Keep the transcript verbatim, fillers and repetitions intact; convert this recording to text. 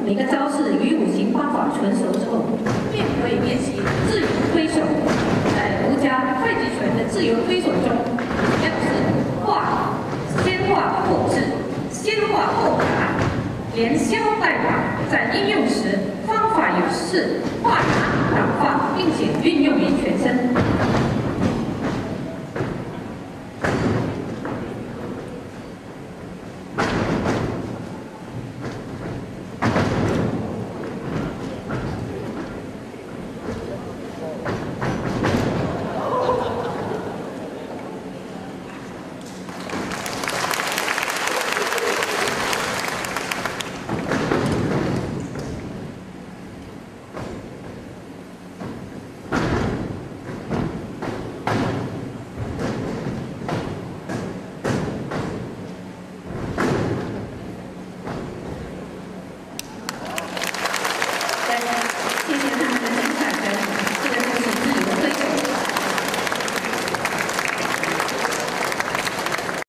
每个招式与五行方法纯熟之后，便可以练习自由推手。在儒家太极拳的自由推手中，要是化，先化后制，先化后打，连消带打，在应用时方法有四：化拿、打发，并且运用于全身。 谢谢他们的精彩表演。